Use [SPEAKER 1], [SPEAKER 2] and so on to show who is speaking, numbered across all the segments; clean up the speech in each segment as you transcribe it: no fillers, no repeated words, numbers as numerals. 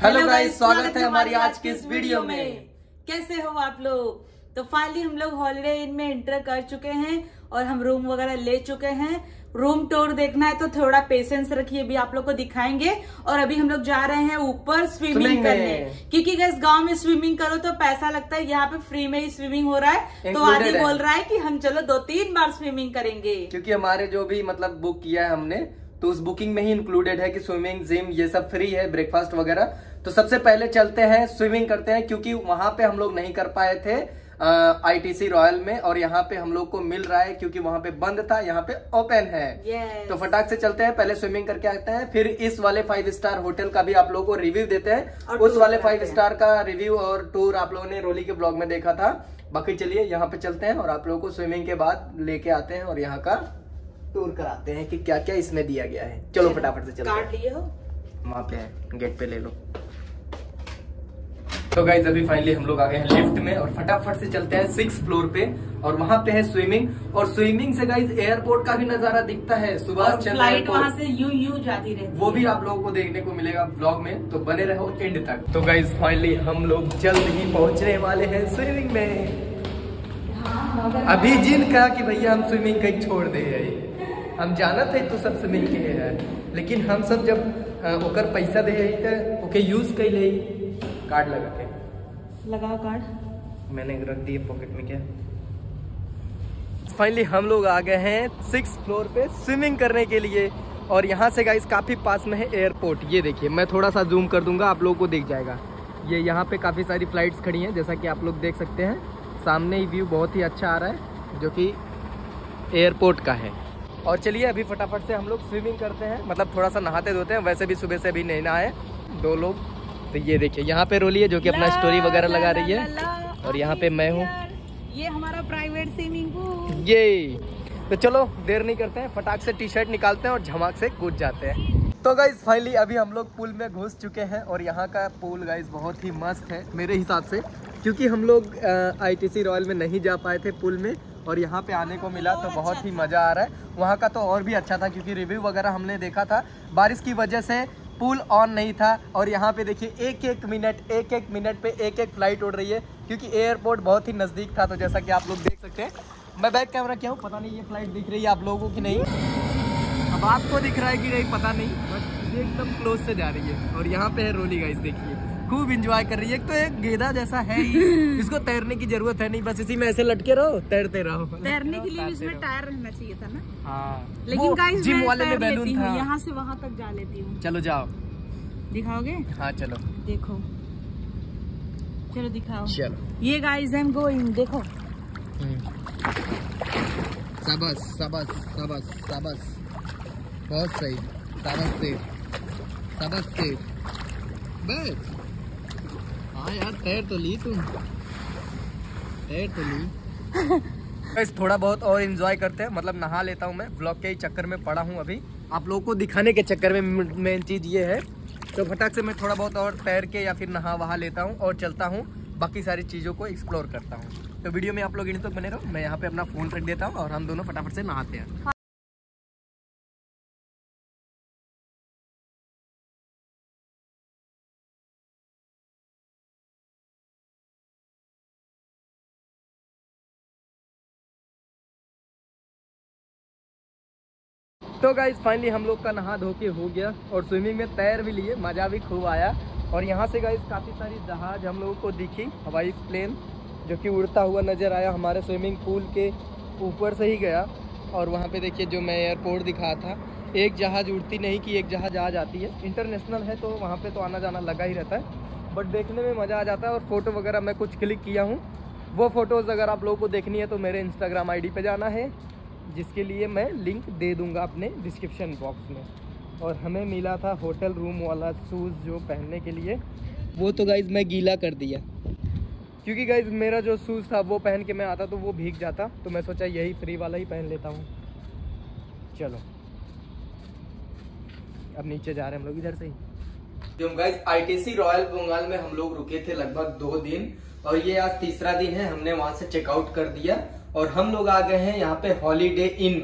[SPEAKER 1] Hello guys, स्वागत है हमारी आज की इस वीडियो में।
[SPEAKER 2] कैसे हो आप लोग? तो फाइनली हम लोग हॉलिडे इन में एंटर कर चुके हैं और हम रूम वगैरह ले चुके हैं। रूम टूर देखना है तो थोड़ा पेशेंस रखिए, अभी आप लोग को दिखाएंगे। और अभी हम लोग जा रहे हैं ऊपर स्विमिंग करने, क्योंकि गैस गांव में स्विमिंग करो तो पैसा लगता है, यहाँ पे फ्री में ही स्विमिंग हो रहा है। तो आदि बोल रहा है कि हम चलो 2-3 बार स्विमिंग करेंगे,
[SPEAKER 1] क्योंकि हमारे जो भी मतलब बुक किया है हमने, तो उस बुकिंग में ही इंक्लूडेड है कि स्विमिंग, जिम ये सब फ्री है, ब्रेकफास्ट वगैरह। तो सबसे पहले चलते हैं स्विमिंग करते हैं, क्योंकि वहां पे हम लोग नहीं कर पाए थे ITC रॉयल में, और यहाँ पे हम लोग को मिल रहा है क्योंकि वहां पे बंद था, यहाँ पे ओपन है। तो फटाक से चलते हैं, पहले स्विमिंग करके आते हैं, फिर इस वाले 5 स्टार होटल का भी आप लोगों को रिव्यू देते हैं। उस वाले 5 स्टार का रिव्यू और टूर आप लोगों ने रोली के ब्लॉग में देखा था। बाकी चलिए यहाँ पे चलते हैं और आप लोगों को स्विमिंग के बाद लेके आते हैं और यहाँ का टूर कराते हैं कि क्या क्या इसमें दिया गया है। चलो फटाफट से चलते हैं।
[SPEAKER 2] कार्ड लिए हो?
[SPEAKER 1] वहां पे है, गेट पे ले लो। तो गाइस अभी फाइनली हम लोग आ गए हैं लिफ्ट में और फटाफट से चलते हैं 6th फ्लोर पे, और वहां पे है स्विमिंग। और स्विमिंग से गाइस एयरपोर्ट का भी नजारा दिखता है, सुबह
[SPEAKER 2] फ्लाइट वहां से यूं जाती रहती है, वो
[SPEAKER 1] भी आप लोगों को देखने को मिलेगा ब्लॉग में, तो बने रहो एंड तक। तो गाइस फाइनली हम लोग जल्द ही पहुंचने वाले हैं स्विमिंग में। अभी जिन कहा कि भैया हम स्विमिंग कहीं छोड़ दे, हम जानत है तो सब स्विमिंग के है, लेकिन हम सब जब ओकर पैसा दे तो ओके यूज कर ले। कार्ड लगा के
[SPEAKER 2] लगाओ कार्ड,
[SPEAKER 1] मैंने रख दिए पॉकेट में। क्या फाइनली हम लोग आ गए हैं 6th फ्लोर पे स्विमिंग करने के लिए, और यहाँ से गाइस काफी पास में है एयरपोर्ट। ये देखिए, मैं थोड़ा सा जूम कर दूंगा, आप लोगों को दिख जाएगा। ये यहाँ पे काफी सारी फ्लाइट्स खड़ी हैं, जैसा कि आप लोग देख सकते हैं। सामने ही व्यू बहुत ही अच्छा आ रहा है, जो कि एयरपोर्ट का है। और चलिए अभी फटाफट से हम लोग स्विमिंग करते हैं, मतलब थोड़ा सा नहाते धोते हैं। वैसे भी सुबह से अभी नहीं नहाए 2 लोग। तो ये देखिए यहाँ पे रोली है जो कि अपना स्टोरी वगैरह लगा रही है, और यहाँ पे मैं हूँ।
[SPEAKER 2] ये हमारा प्राइवेट स्विमिंग पूल।
[SPEAKER 1] ये तो चलो देर नहीं करते हैं, फटाक से टी-शर्ट निकालते हैं और झमाक से कूद जाते हैं। तो गाइज फाइनली अभी हम लोग पूल में घुस चुके हैं, और यहाँ का पूल गाइज बहुत ही मस्त है मेरे हिसाब से, क्योंकि हम लोग ITC रॉयल में नहीं जा पाए थे पूल में, और यहाँ पे आने को मिला तो बहुत ही मज़ा आ रहा है। वहाँ का तो और भी अच्छा था, क्योंकि रिव्यू वगैरह हमने देखा था, बारिश की वजह से पूल ऑन नहीं था। और यहाँ पे देखिए एक एक मिनट पे एक फ्लाइट उड़ रही है, क्योंकि एयरपोर्ट बहुत ही नज़दीक था। तो जैसा कि आप लोग देख सकते हैं, मैं बैक कैमरा क्या हूँ पता नहीं, ये फ्लाइट दिख रही है आप लोगों को कि नहीं, अब आपको दिख रहा है कि नहीं पता नहीं, बट एकदम क्लोज से जा रही है। और यहाँ पे है रोली गाइस, देखिए खूब इंजॉय कर रही है। एक तो एक गेदा जैसा है ही, इसको तैरने की जरूरत है नहीं, बस इसी में ऐसे लटके रहो, तैरते रहो।
[SPEAKER 2] तैरने के लिए इसमें टायर रहना चाहिए था ना।
[SPEAKER 1] हाँ,
[SPEAKER 2] लेकिन गाइस
[SPEAKER 1] जिम वाले में बैलून था,
[SPEAKER 2] यहाँ से वहाँ तक जा लेती हूँ।
[SPEAKER 1] चलो जाओ,
[SPEAKER 2] दिखाओगे?
[SPEAKER 1] हाँ चलो,
[SPEAKER 2] देखो, चलो दिखाओ।
[SPEAKER 1] चलो
[SPEAKER 2] ये गाइस आई एम गोइंग, देखो।
[SPEAKER 1] शाबाश शाबाश शाबाश शाबाश, बहुत सही, शाबाश से, शाबाश से, बस। हाँ यार, तैर तो ली तुम, तैर तो ली। बस थोड़ा बहुत और एंजॉय करते हैं, मतलब नहा लेता हूँ मैं, ब्लॉग के ही चक्कर में पड़ा हूँ अभी, आप लोगों को दिखाने के चक्कर में मेन चीज़ ये है। तो फटाक से मैं थोड़ा बहुत और तैर के या फिर नहा वहा लेता हूँ और चलता हूँ, बाकी सारी चीज़ों को एक्सप्लोर करता हूँ। तो वीडियो में आप लोग इन तक बने रहो, मैं यहाँ पे अपना फ़ोन रख देता हूँ और हम दोनों फटाफट से नहाते हैं। तो गाइज फाइनली हम लोग का नहा धो के हो गया, और स्विमिंग में तैर भी लिए, मज़ा भी खूब आया। और यहाँ से गाइज काफ़ी सारी जहाज हम लोगों को दिखी, हवाई प्लेन जो कि उड़ता हुआ नज़र आया, हमारे स्विमिंग पूल के ऊपर से ही गया। और वहाँ पे देखिए जो मैं एयरपोर्ट दिखा था, एक जहाज़ उड़ती नहीं कि एक जहाज़ आ जाती है, इंटरनेशनल है तो वहाँ पे तो आना जाना लगा ही रहता है, बट देखने में मज़ा आ जाता है। और फ़ोटो वगैरह मैं कुछ क्लिक किया हूँ, वो फ़ोटोज़ अगर आप लोगों को देखनी है तो मेरे इंस्टाग्राम ID पे जाना है, जिसके लिए मैं लिंक दे दूंगा अपने डिस्क्रिप्शन बॉक्स में। और हमें मिला था होटल रूम वाला शूज़ जो पहनने के लिए, वो तो गाइज़ मैं गीला कर दिया, क्योंकि गाइज़ मेरा जो शूज़ था वो पहन के मैं आता तो वो भीग जाता, तो मैं सोचा यही फ्री वाला ही पहन लेता हूँ। चलो अब नीचे जा रहे हैं हम लोग इधर से ही। जो गाइज़ ITC रॉयल बंगाल में हम लोग रुके थे लगभग 2 दिन, और ये आज तीसरा दिन है, हमने वहाँ से चेकआउट कर दिया और हम लोग आ गए हैं यहाँ पे हॉलीडे इन में।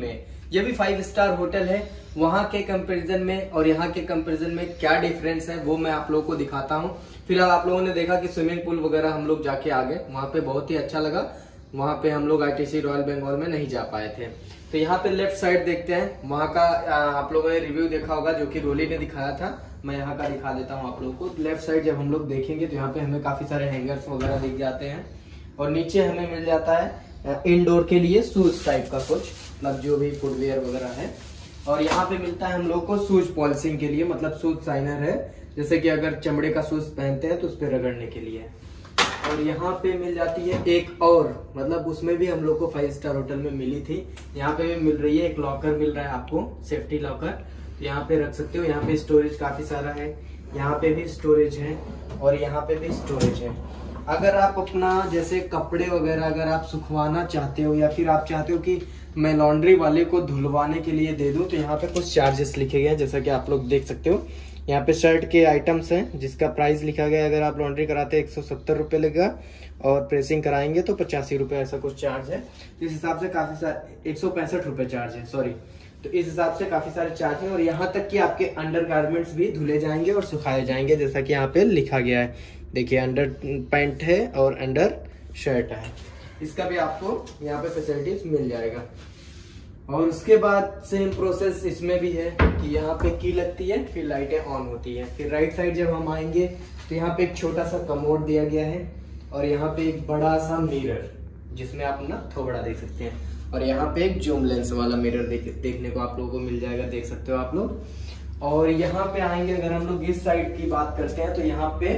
[SPEAKER 1] ये भी 5 स्टार होटल है। वहाँ के कंपैरिजन में और यहाँ के कंपैरिजन में क्या डिफरेंस है वो मैं आप लोगों को दिखाता हूँ। फिलहाल आप लोगों ने देखा कि स्विमिंग पूल वगैरह हम लोग जाके आ गए, वहाँ पे बहुत ही अच्छा लगा। वहाँ पे हम लोग ITC रॉयल बंगाल में नहीं जा पाए थे। तो यहाँ पे लेफ्ट साइड देखते हैं, वहाँ का आप लोगों ने रिव्यू देखा होगा जो कि रोली ने दिखाया था। मैं यहाँ का दिखा देता हूँ आप लोगों को। लेफ्ट साइड जब हम लोग देखेंगे तो यहाँ पे हमें काफी सारे हैंगर्स वगैरह दिख जाते हैं और नीचे हमें मिल जाता है इंडोर के लिए शूज टाइप का कुछ, मतलब जो भी फुटवेयर वगैरह है। और यहाँ पे मिलता है हम लोग को शूज पॉलिशिंग के लिए, मतलब शूज शाइनर है, जैसे कि अगर चमड़े का शूज पहनते हैं तो उस पर रगड़ने के लिए। और यहाँ पे मिल जाती है एक और, मतलब उसमें भी हम लोग को 5 स्टार होटल में मिली थी, यहाँ पे भी मिल रही है। एक लॉकर मिल रहा है आपको, सेफ्टी लॉकर, यहाँ पे रख सकते हो। यहाँ पे स्टोरेज काफी सारा है, यहाँ पे भी स्टोरेज है और यहाँ पे भी स्टोरेज है। अगर आप अपना जैसे कपड़े वगैरह अगर आप सुखवाना चाहते हो या फिर आप चाहते हो कि मैं लॉन्ड्री वाले को धुलवाने के लिए दे दूं, तो यहाँ पे कुछ चार्जेस लिखे गए हैं, जैसा कि आप लोग देख सकते हो। यहाँ पे शर्ट के आइटम्स हैं जिसका प्राइस लिखा गया है। अगर आप लॉन्ड्री कराते हैं 170 रुपये लगेगा और प्रेसिंग कराएंगे तो 85 रुपये, ऐसा कुछ चार्ज है। इस हिसाब से काफी सारे 165 रुपये चार्ज है, सॉरी। तो इस हिसाब से काफी सारे चार्ज हैं और यहाँ तक कि आपके अंडर गारमेंट्स भी धुले जाएंगे और सुखाए जाएंगे, जैसा कि यहाँ पे लिखा गया है। देखिए अंडर पैंट है और अंडर शर्ट है, इसका भी आपको यहाँ पे फैसिलिटीज मिल जाएगा। और उसके बाद सेम प्रोसेस इसमें भी है कि यहाँ पे की लगती है, फिर लाइटें ऑन होती है। फिर राइट साइड जब हम आएंगे तो यहाँ पे एक छोटा सा कमोड दिया गया है और यहाँ पे एक बड़ा सा मिरर जिसमें आप ना थोबड़ा देख सकते हैं। और यहाँ पे एक जूम लेंस वाला मिरर देखने को आप लोगों को मिल जाएगा, देख सकते हो आप लोग। और यहाँ पे आएंगे अगर हम लोग इस साइड की बात करते हैं तो यहाँ पे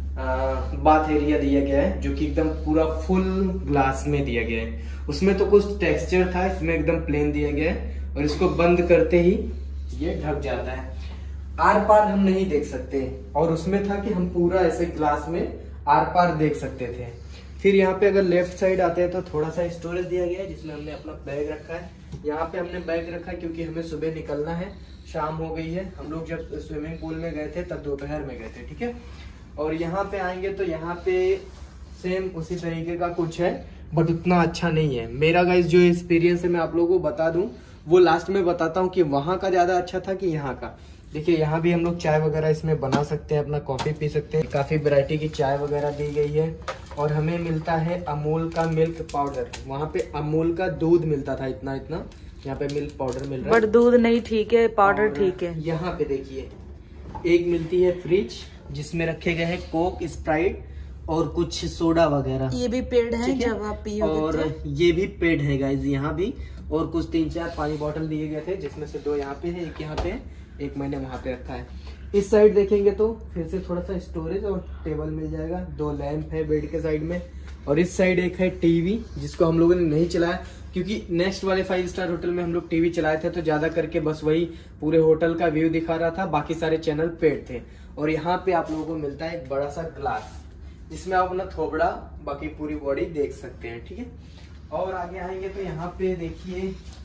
[SPEAKER 1] बाथ एरिया दिया गया है जो कि एकदम पूरा फुल ग्लास में दिया गया है। उसमें तो कुछ टेक्सचर था, इसमें एकदम प्लेन दिया गया है और इसको बंद करते ही ये ढक जाता है। आर पार हम नहीं देख सकते और उसमें था कि हम पूरा ऐसे ग्लास में आर पार देख सकते थे। फिर यहाँ पे अगर लेफ्ट साइड आते हैं तो थोड़ा सा स्टोरेज दिया गया है जिसमें हमने अपना बैग रखा है। यहाँ पे हमने बैग रखा है क्योंकि हमें सुबह निकलना है, शाम हो गई है। हम लोग जब स्विमिंग पूल में गए थे तब दोपहर में गए थे, ठीक है। और यहाँ पे आएंगे तो यहाँ पे सेम उसी तरीके का कुछ है बट उतना अच्छा नहीं है। मेरा गाइस जो एक्सपीरियंस है मैं आप लोगों को बता दूं, वो लास्ट में बताता हूँ कि वहाँ का ज्यादा अच्छा था कि यहाँ का। देखिए यहाँ भी हम लोग चाय वगैरह इसमें बना सकते हैं, अपना कॉफी पी सकते हैं। काफी वैरायटी की चाय वगैरह दी गई है और हमें मिलता है अमूल का मिल्क पाउडर। वहाँ पे अमूल का दूध मिलता था इतना इतना, यहाँ पे मिल्क पाउडर मिल रहा है।
[SPEAKER 2] बट दूध नहीं ठीक है, पाउडर ठीक है।
[SPEAKER 1] यहाँ पे देखिए एक मिलती है फ्रिज जिसमें रखे गए हैं कोक, स्प्राइट और कुछ सोडा वगैरह।
[SPEAKER 2] ये भी पेड है जब आप पियोगे।
[SPEAKER 1] और ये भी पेड है गाइज यहाँ भी। और कुछ 3-4 पानी बॉटल दिए गए थे जिसमें से 2 यहाँ पे है, एक यहाँ पे, एक मैंने वहाँ पे रखा है। इस साइड देखेंगे तो फिर से थोड़ा सा स्टोरेज और टेबल मिल जाएगा। 2 लैंप है बेड के साइड में और इस साइड एक है टीवी जिसको हम लोगों ने नहीं चलाया क्योंकि नेक्स्ट वाले 5 स्टार होटल में हम लोग टीवी चलाए थे तो ज्यादा करके बस वही पूरे होटल का व्यू दिखा रहा था, बाकी सारे चैनल पेड थे। और यहाँ पे आप लोगों को मिलता है एक बड़ा सा ग्लास जिसमें आप अपना थोबड़ा बाकी पूरी बॉडी देख सकते हैं, ठीक है। और आगे आएंगे तो यहाँ पे देखिए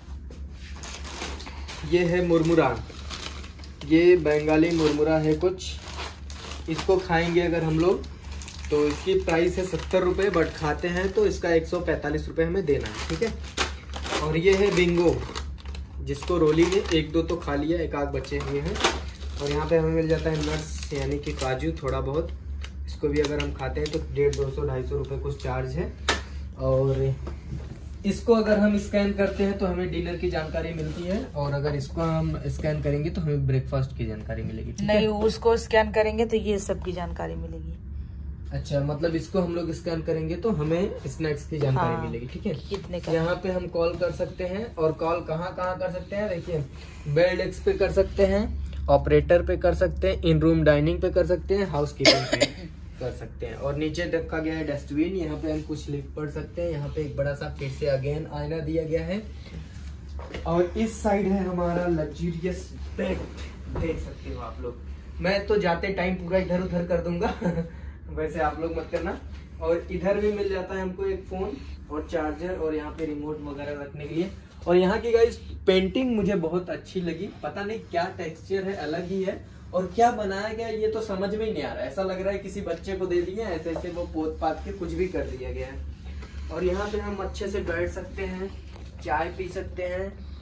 [SPEAKER 1] ये है मुरमुरा, ये बंगाली मुरमुरा है कुछ। इसको खाएंगे अगर हम लोग तो इसकी प्राइस है 70 रुपये, बट खाते हैं तो इसका 145 रुपये हमें देना है, ठीक है। और ये है बिंगो जिसको रोली ने 1-2 तो खा लिया, 1 आध बचे हुए हैं। और यहाँ पे हमें मिल जाता है नट्स यानी कि काजू थोड़ा बहुत, इसको भी अगर हम खाते हैं तो 150, 200, 250 रुपये कुछ चार्ज है। और इसको अगर हम स्कैन करते हैं तो हमें डिनर की जानकारी मिलती है और अगर इसको हम स्कैन करेंगे तो हमें ब्रेकफास्ट की जानकारी मिलेगी।
[SPEAKER 2] नहीं, उसको स्कैन करेंगे तो ये सब की जानकारी मिलेगी।
[SPEAKER 1] अच्छा, मतलब इसको हम लोग स्कैन करेंगे तो हमें स्नैक्स की जानकारी मिलेगी, ठीक है।
[SPEAKER 2] कितने का? यहाँ
[SPEAKER 1] पे हम कॉल कर सकते हैं और कॉल कहाँ कर सकते हैं, देखिए बेड डेस्क पे कर सकते हैं, ऑपरेटर पे कर सकते हैं, इन रूम डाइनिंग पे कर सकते हैं, हाउस कीपिंग पे कर सकते हैं। और नीचे रखा गया है डस्टबिन, यहाँ पे हम कुछ लिख पढ़ सकते हैं। यहाँ पे एक बड़ा सा फिर से अगेन आईना दिया गया है। और इस साइड है हमारा लग्जरियस बेड, देख सकते हो आप लोग। मैं तो जाते टाइम पूरा इधर उधर कर दूंगा वैसे आप लोग मत करना। और इधर भी मिल जाता है हमको एक फोन और चार्जर और यहाँ पे रिमोट वगैरह रखने के लिए। और यहाँ की गाइस पेंटिंग मुझे बहुत अच्छी लगी, पता नहीं क्या टेक्सचर है, अलग ही है। और क्या बनाया गया ये तो समझ में ही नहीं आ रहा है, ऐसा लग रहा है किसी बच्चे को दे दिया ऐसे ऐसे वो पोत पात के कुछ भी कर दिया गया है। और यहाँ पे हम अच्छे से बैठ सकते हैं, चाय पी सकते हैं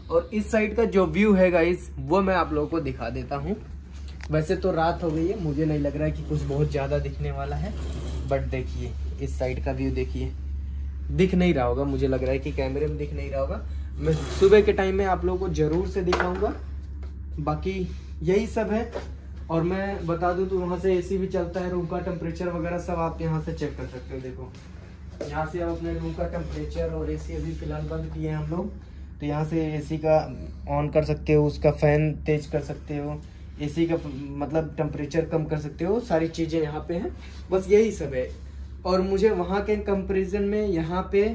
[SPEAKER 1] और इस साइड का जो व्यू है गाइस वो मैं आप लोगों को दिखा देता हूँ। वैसे तो रात हो गई है, मुझे नहीं लग रहा है कि कुछ बहुत ज़्यादा दिखने वाला है, बट देखिए इस साइड का व्यू देखिए, दिख नहीं रहा होगा, मुझे लग रहा है कि कैमरे में दिख नहीं रहा होगा। मैं सुबह के टाइम में आप लोगों को ज़रूर से दिखाऊंगा। बाकी यही सब है। और मैं बता दूं तो वहाँ से एसी भी चलता है, रूम का टेम्परेचर वगैरह सब आप यहाँ से चेक कर सकते हो। देखो यहाँ से आप अपने रूम का टेम्परेचर और एसी अभी फिलहाल बंद किए हैं हम लोग, तो यहाँ से एसी का ऑन कर सकते हो, उसका फैन तेज कर सकते हो, एसी का मतलब टेम्परेचर कम कर सकते हो, सारी चीज़ें यहाँ पे हैं। बस यही सब है। और मुझे वहाँ के कंपैरिजन में यहाँ पे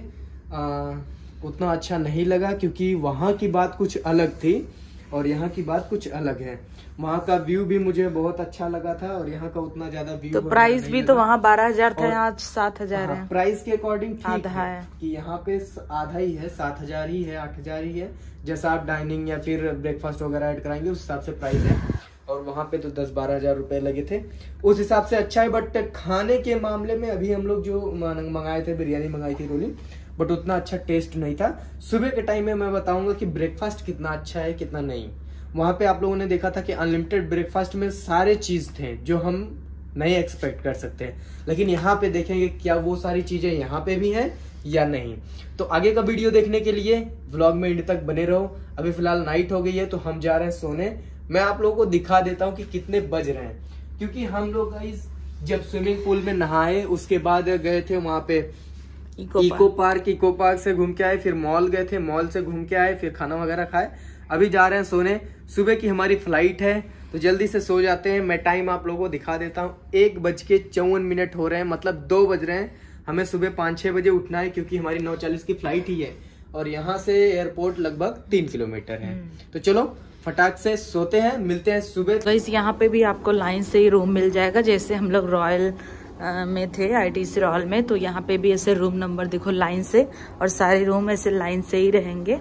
[SPEAKER 1] उतना अच्छा नहीं लगा, क्योंकि वहाँ की बात कुछ अलग थी और यहाँ की बात कुछ अलग है। वहाँ का व्यू भी मुझे बहुत अच्छा लगा था और यहाँ का उतना ज्यादा व्यू
[SPEAKER 2] तो प्राइस भी तो वहाँ 12,000 था, यहाँ 7,000 है।
[SPEAKER 1] प्राइस के अकॉर्डिंग
[SPEAKER 2] आधा है
[SPEAKER 1] कि यहाँ पे आधा ही है, 7,000 ही है, 8,000 ही है। जैसा आप डाइनिंग या फिर ब्रेकफास्ट वगैरह ऐड कराएंगे उस हिसाब से प्राइस है। और वहाँ पे तो 10-12 हजार रुपए लगे थे, उस हिसाब से अच्छा है। बट खाने के मामले में अभी हम लोग जो मंगाए थे, बिरयानी मंगाई थी रोलिंग, बट उतना अच्छा टेस्ट नहीं था। सुबह के टाइम में मैं बताऊंगा कि ब्रेकफास्ट कितना अच्छा है कितना नहीं। वहाँ पे आप लोगों ने देखा था कि अनलिमिटेड ब्रेकफास्ट में सारे चीज थे जो हम नहीं एक्सपेक्ट कर सकते, लेकिन यहाँ पे देखेंगे क्या वो सारी चीजें यहाँ पे भी हैं या नहीं। तो आगे का वीडियो देखने के लिए व्लॉग में एंड तक बने रहो। अभी फिलहाल नाइट हो गई है तो हम जा रहे हैं सोने। मैं आप लोगों को दिखा देता हूँ कि कितने बज रहे हैं, क्योंकि हम लोग जब स्विमिंग पूल में नहाए उसके बाद गए थे वहाँ पे इको पार्क से घूम के आए, फिर मॉल गए थे, मॉल से घूम के आए, फिर खाना वगैरह खाए। अभी जा रहे हैं सोने। सुबह की हमारी फ्लाइट है तो जल्दी से सो जाते हैं। मैं टाइम आप लोगों को दिखा देता हूँ, 1:54 हो रहे हैं, मतलब 2 बज रहे हैं। हमें सुबह 5-6 बजे उठना है, क्योंकि हमारी 9:40 की फ्लाइट ही है और यहाँ से एयरपोर्ट लगभग 3 किलोमीटर है। तो चलो फटाक से सोते हैं, मिलते हैं सुबह।
[SPEAKER 2] तो इस यहाँ पे भी आपको लाइन से ही रूम मिल जाएगा, जैसे हम लोग रॉयल में थे, ITC रॉयल में, तो यहाँ पे भी ऐसे रूम नंबर देखो लाइन से, और सारे रूम ऐसे लाइन से ही रहेंगे।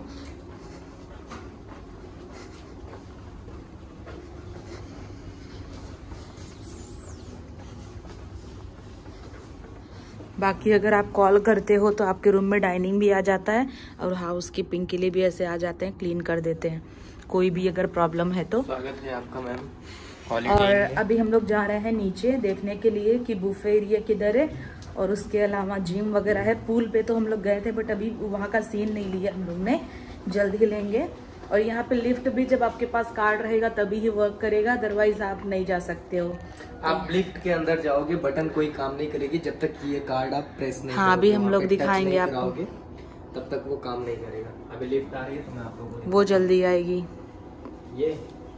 [SPEAKER 2] बाकी अगर आप कॉल करते हो तो आपके रूम में डाइनिंग भी आ जाता है और हाउस कीपिंग के लिए भी ऐसे आ जाते हैं, क्लीन कर देते हैं कोई भी अगर प्रॉब्लम है तो।
[SPEAKER 1] स्वागत है आपका मैम।
[SPEAKER 2] और अभी हम लोग जा रहे हैं नीचे देखने के लिए कि बुफे एरिया किधर है, और उसके अलावा जिम वगैरह है। पूल पे तो हम लोग गए थे बट अभी वहाँ का सीन नहीं लिया हम लोग ने, जल्द ही लेंगे। और यहाँ पे लिफ्ट भी जब आपके पास कार्ड रहेगा तभी ही वर्क करेगा, अदरवाइज आप नहीं जा सकते हो।
[SPEAKER 1] आप लिफ्ट के अंदर जाओगे, बटन कोई काम नहीं करेगी जब तक ये कार्ड आप प्रेस नहीं
[SPEAKER 2] हाँ, अभी हम लोग दिखाएंगे आपको,
[SPEAKER 1] तब तक वो काम नहीं करेगा। अभी लिफ्ट आ रही है तो मैं आप लोगों को
[SPEAKER 2] वो जल्दी आएगी
[SPEAKER 1] ये।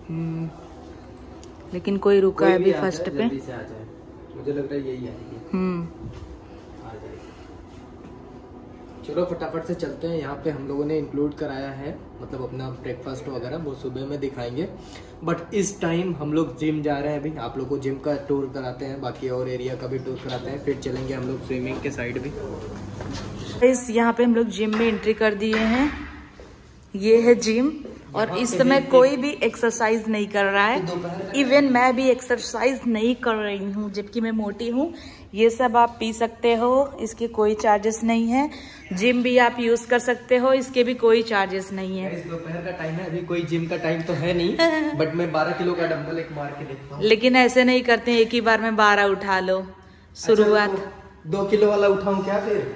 [SPEAKER 2] लेकिन कोई रुका है अभी फर्स्ट पे,
[SPEAKER 1] जल्दी से आ जाए, मुझे लग रहा है यही आएगी। आ जाएगी। चलो फटाफट से चलते हैं। यहाँ पे हम लोगों ने इंक्लूड कराया है, मतलब अपना ब्रेकफास्ट वगैरह वो सुबह में दिखाएंगे। बट इस टाइम हम लोग जिम जा रहे हैं। अभी आप लोग को जिम का टूर कराते हैं, बाकी और एरिया का भी टूर कराते हैं, फिर चलेंगे हम लोग स्विमिंग के साइड भी।
[SPEAKER 2] यहाँ पे हम लोग जिम में एंट्री कर दिए हैं। ये है जिम, और इस समय कोई भी एक्सरसाइज नहीं कर रहा है, इवन मैं भी एक्सरसाइज नहीं कर रही हूँ, जबकि मैं मोटी हूँ। ये सब आप पी सकते हो, इसके कोई चार्जेस नहीं है। जिम भी आप यूज कर सकते हो, इसके भी कोई चार्जेस नहीं है।
[SPEAKER 1] दोपहर का टाइम है, अभी कोई जिम का टाइम तो है नहीं, बट मैं 12 किलो का डंबल एक मार के देखता हूँ।
[SPEAKER 2] लेकिन ऐसे नहीं करते हैं एक ही बार में 12 उठा लो, शुरुआत।
[SPEAKER 1] अच्छा, 2 किलो वाला उठाऊं क्या फिर?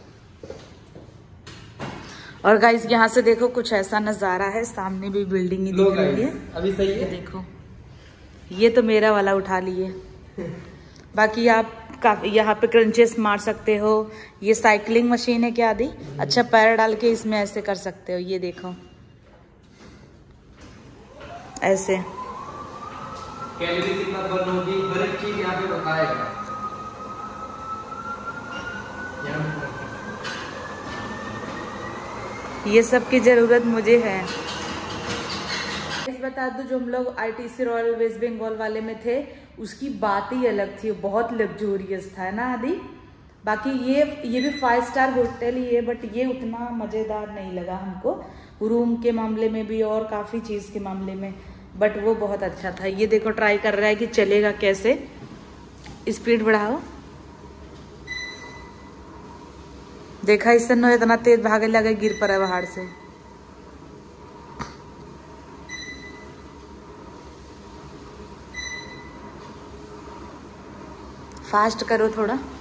[SPEAKER 2] और गाइस यहाँ से देखो कुछ ऐसा नजारा है, सामने भी बिल्डिंग ही दिख रही है।
[SPEAKER 1] अभी सही है,
[SPEAKER 2] देखो ये तो मेरा वाला उठा लिए। बाकी आप यहाँ पे क्रंचेस मार सकते हो। ये साइकिलिंग मशीन है क्या आदि, अच्छा पैर डाल के इसमें ऐसे कर सकते हो। ये देखो ऐसे
[SPEAKER 1] कैलोरी कितना बर्न होगी, हर एक चीज यहाँ पे बताएगा।
[SPEAKER 2] ये सब की जरूरत मुझे है। बता दूं, जो हम लोग ITC रॉयल वेस्ट बंगाल वाले में थे उसकी बात ही अलग थी, बहुत लग्जूरियस था ना आदि। बाकी ये भी 5 स्टार होटल ही है, बट ये उतना मजेदार नहीं लगा हमको, रूम के मामले में भी और काफी चीज के मामले में, बट वो बहुत अच्छा था। ये देखो ट्राई कर रहा है कि चलेगा कैसे, स्पीड बढ़ाओ। देखा इससे इतना तेज भागे लगे, गिर पड़ा पहाड़ से। फास्ट करो थोड़ा।